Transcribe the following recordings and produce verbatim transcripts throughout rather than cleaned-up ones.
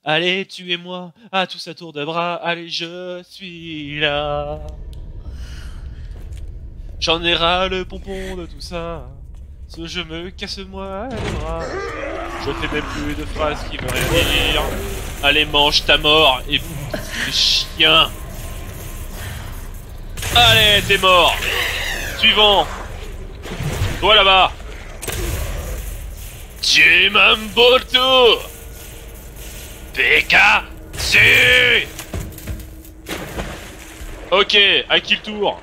Allez, tuez-moi à tous à tour de bras. Allez, je suis là. J'en ai ras le pompon de tout ça. Ce je me casse moi les bras. Je fais même plus de phrases qui veulent rien dire. Allez, mange ta mort et les chiens. Allez, t'es mort. Suivant. Toi là-bas. Chimamboto. Pikachu. Ok, à qui le tour?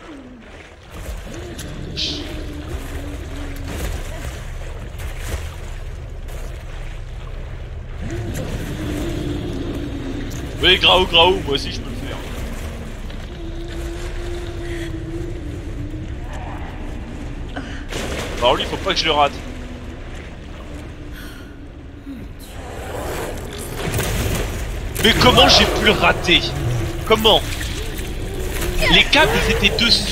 Oui, Graou, Graou, moi aussi je peux le faire. Alors lui, faut pas que je le rate. Mais comment j'ai pu le rater? Comment? Les câbles ils étaient dessus.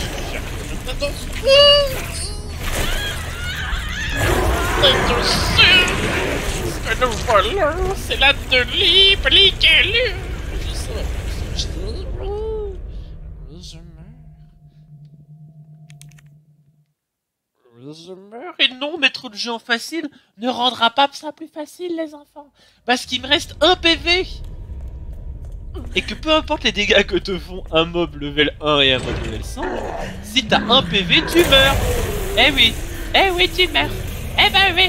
C'est la de libre, Je meurs. Et non, mettre le jeu en facile ne rendra pas ça plus facile, les enfants. Parce qu'il me reste un P V. Et que peu importe les dégâts que te font un mob level un et un mob level cent, si t'as un P V, tu meurs. Eh oui, eh oui, tu meurs. Eh ben oui.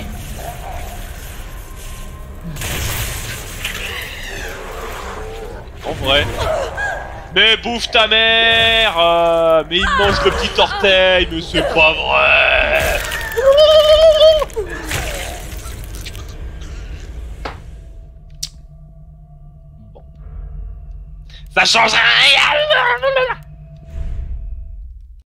En vrai. Mais bouffe ta mère euh, Mais il mange le petit orteil, mais c'est pas vrai. Bon. Ça change rien.